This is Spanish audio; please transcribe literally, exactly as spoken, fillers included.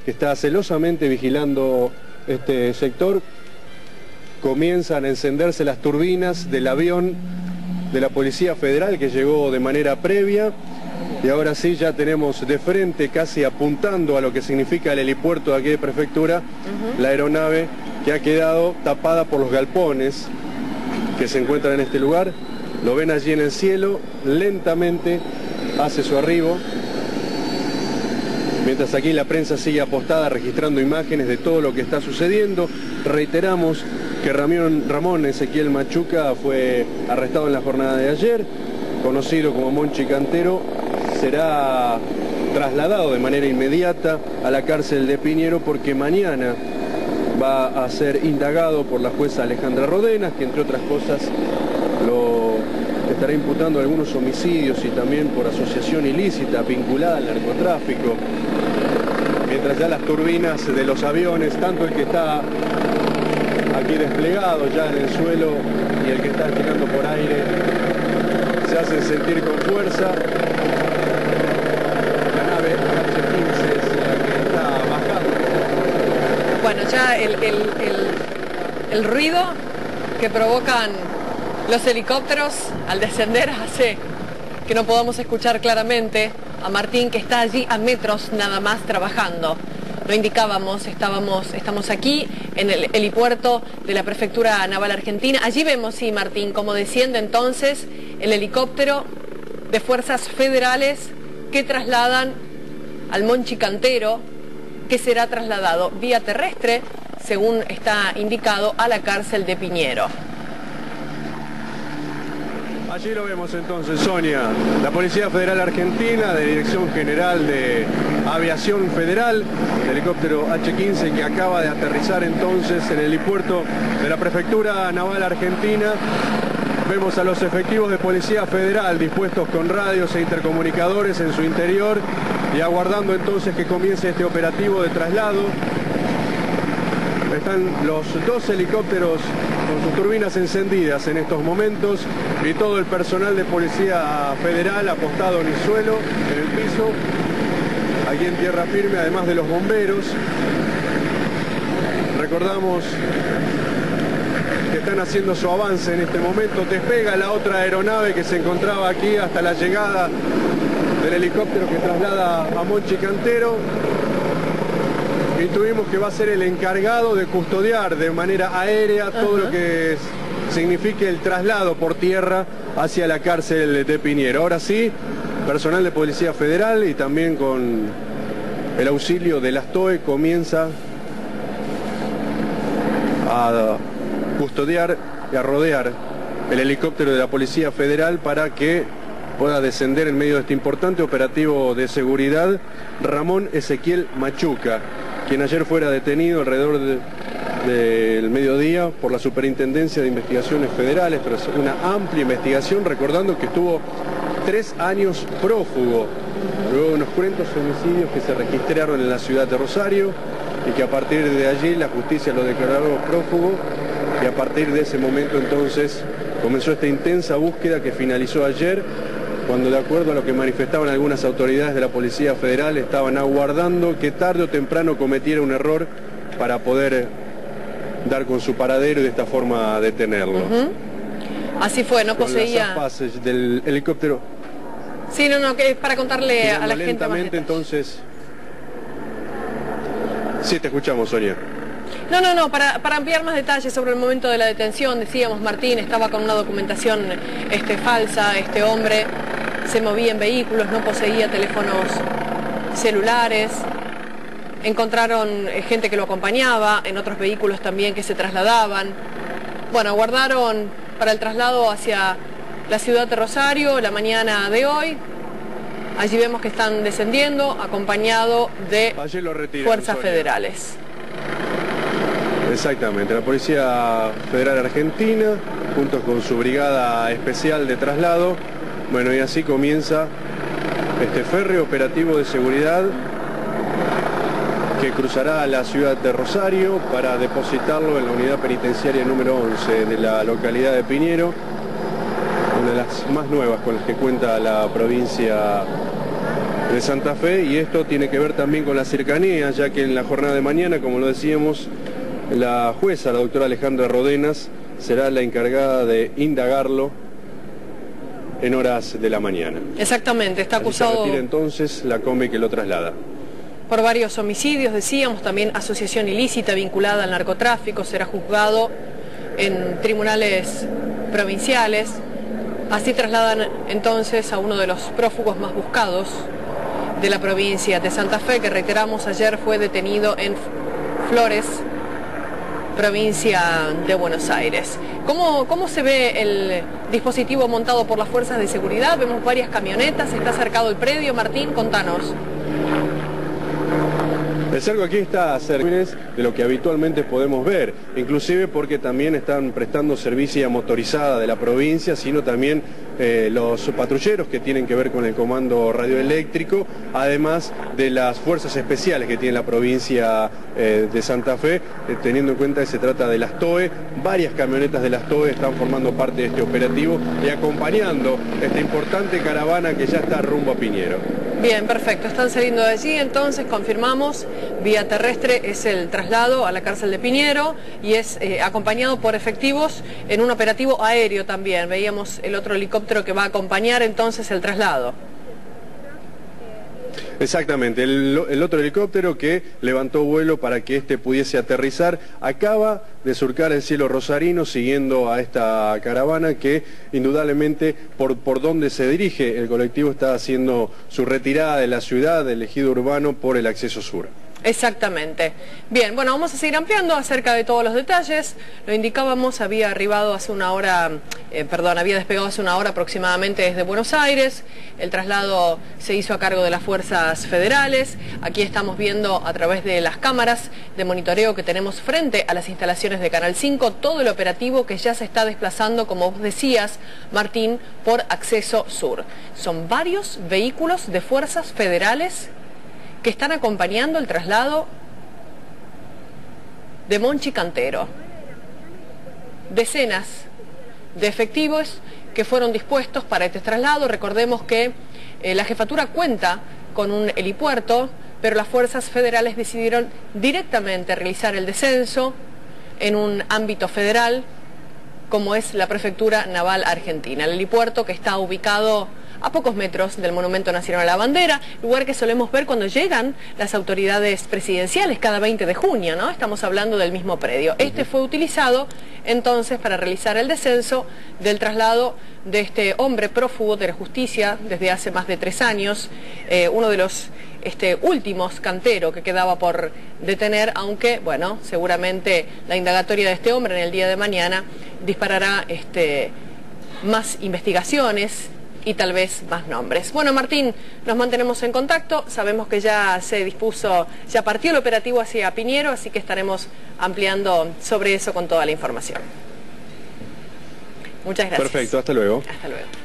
que está celosamente vigilando este sector. Comienzan a encenderse las turbinas del avión de la Policía Federal que llegó de manera previa. Y ahora sí ya tenemos de frente, casi apuntando a lo que significa el helipuerto de aquí de Prefectura, uh-huh. la aeronave que ha quedado tapada por los galpones que se encuentran en este lugar. Lo ven allí en el cielo, lentamente hace su arribo. Mientras aquí la prensa sigue apostada registrando imágenes de todo lo que está sucediendo. Reiteramos que Ramón, Ramón Ezequiel Machuca fue arrestado en la jornada de ayer, conocido como Monchi Cantero. Será trasladado de manera inmediata a la cárcel de Piñero porque mañana va a ser indagado por la jueza Alejandra Rodenas, que entre otras cosas lo estará imputando algunos homicidios y también por asociación ilícita vinculada al narcotráfico. Mientras ya las turbinas de los aviones, tanto el que está aquí desplegado ya en el suelo y el que está llegando por aire, se hacen sentir con fuerza. Bueno, ya el, el, el, el ruido que provocan los helicópteros al descender hace que no podamos escuchar claramente a Martín, que está allí a metros nada más trabajando. Lo indicábamos, estábamos, estamos aquí en el helipuerto de la Prefectura Naval Argentina. Allí vemos, sí, Martín, cómo desciende entonces el helicóptero de fuerzas federales que trasladan al Monchi Cantero, que será trasladado vía terrestre, según está indicado, a la cárcel de Piñero. Allí lo vemos entonces, Sonia, la Policía Federal Argentina, de Dirección General de Aviación Federal, el helicóptero H quince que acaba de aterrizar entonces en el helipuerto de la Prefectura Naval Argentina. Vemos a los efectivos de Policía Federal dispuestos con radios e intercomunicadores en su interior y aguardando entonces que comience este operativo de traslado. Están los dos helicópteros con sus turbinas encendidas en estos momentos y todo el personal de Policía Federal apostado en el suelo, en el piso, aquí en tierra firme, además de los bomberos. Recordamos que están haciendo su avance en este momento. Despega la otra aeronave que se encontraba aquí hasta la llegada del helicóptero que traslada a Monchi Cantero. Intuimos que va a ser el encargado de custodiar de manera aérea todo uh-huh. lo que es, signifique el traslado por tierra hacia la cárcel de Piñero. Ahora sí, personal de Policía Federal y también con el auxilio de las T O E comienza a custodiar y a rodear el helicóptero de la Policía Federal para que pueda descender en medio de este importante operativo de seguridad Ramón Ezequiel Machuca, quien ayer fuera detenido alrededor del de, de mediodía por la Superintendencia de Investigaciones Federales tras una amplia investigación, recordando que estuvo tres años prófugo, luego de unos cruentos homicidios que se registraron en la ciudad de Rosario y que a partir de allí la justicia lo declaró prófugo. Y a partir de ese momento entonces comenzó esta intensa búsqueda que finalizó ayer, cuando de acuerdo a lo que manifestaban algunas autoridades de la Policía Federal estaban aguardando que tarde o temprano cometiera un error para poder dar con su paradero y de esta forma detenerlo. Uh-huh. Así fue, no con poseía... las aspas del helicóptero. Sí, no, no, que es para contarle a la gente más lentamente entonces... Sí, te escuchamos, Sonia. No, no, no, para, para ampliar más detalles sobre el momento de la detención, decíamos, Martín estaba con una documentación este, falsa, este hombre se movía en vehículos, no poseía teléfonos celulares, encontraron gente que lo acompañaba, en otros vehículos también que se trasladaban. Bueno, aguardaron para el traslado hacia la ciudad de Rosario la mañana de hoy. Allí vemos que están descendiendo, acompañado de fuerzas federales. Exactamente, la Policía Federal Argentina, junto con su brigada especial de traslado, bueno, y así comienza este férreo operativo de seguridad que cruzará la ciudad de Rosario para depositarlo en la unidad penitenciaria número once de la localidad de Piñero, una de las más nuevas con las que cuenta la provincia de Santa Fe, y esto tiene que ver también con la cercanía, ya que en la jornada de mañana, como lo decíamos, la jueza, la doctora Alejandra Rodenas, será la encargada de indagarlo en horas de la mañana. Exactamente, está acusado... Se retira entonces la combi que lo traslada. Por varios homicidios, decíamos, también asociación ilícita vinculada al narcotráfico, será juzgado en tribunales provinciales. Así trasladan entonces a uno de los prófugos más buscados de la provincia de Santa Fe, que reiteramos ayer fue detenido en Flores, provincia de Buenos Aires. ¿Cómo, cómo se ve el dispositivo montado por las fuerzas de seguridad? Vemos varias camionetas, está cercado el predio. Martín, contanos. El cerco aquí está cerca de lo que habitualmente podemos ver, inclusive porque también están prestando servicio motorizada de la provincia, sino también eh, los patrulleros que tienen que ver con el comando radioeléctrico, además de las fuerzas especiales que tiene la provincia eh, de Santa Fe, eh, teniendo en cuenta que se trata de las T O E. Varias camionetas de las T O E están formando parte de este operativo y acompañando esta importante caravana que ya está rumbo a Piñero. Bien, perfecto. Están saliendo de allí, entonces confirmamos, vía terrestre es el traslado a la cárcel de Piñero y es eh, acompañado por efectivos en un operativo aéreo también. Veíamos el otro helicóptero que va a acompañar entonces el traslado. Exactamente, el, el otro helicóptero que levantó vuelo para que este pudiese aterrizar acaba de surcar el cielo rosarino siguiendo a esta caravana que indudablemente por, por donde se dirige el colectivo está haciendo su retirada de la ciudad, del ejido urbano por el acceso sur. Exactamente. Bien, bueno, vamos a seguir ampliando acerca de todos los detalles. Lo indicábamos, había arribado hace una hora, eh, perdón, había despegado hace una hora aproximadamente desde Buenos Aires. El traslado se hizo a cargo de las fuerzas federales. Aquí estamos viendo a través de las cámaras de monitoreo que tenemos frente a las instalaciones de Canal cinco todo el operativo que ya se está desplazando, como vos decías, Martín, por acceso sur. Son varios vehículos de fuerzas federales que están acompañando el traslado de Monchi Cantero. Decenas de efectivos que fueron dispuestos para este traslado. Recordemos que eh, la jefatura cuenta con un helipuerto, pero las fuerzas federales decidieron directamente realizar el descenso en un ámbito federal, como es la Prefectura Naval Argentina. El helipuerto que está ubicado a pocos metros del Monumento Nacional a la Bandera, lugar que solemos ver cuando llegan las autoridades presidenciales cada veinte de junio, ¿no? Estamos hablando del mismo predio. Este fue utilizado entonces para realizar el descenso del traslado de este hombre prófugo de la justicia desde hace más de tres años, eh, uno de los este, últimos Cantero que quedaba por detener, aunque, bueno, seguramente la indagatoria de este hombre en el día de mañana disparará este, más investigaciones y tal vez más nombres. Bueno, Martín, nos mantenemos en contacto, sabemos que ya se dispuso, ya partió el operativo hacia Piñero, así que estaremos ampliando sobre eso con toda la información. Muchas gracias. Perfecto, hasta luego. Hasta luego.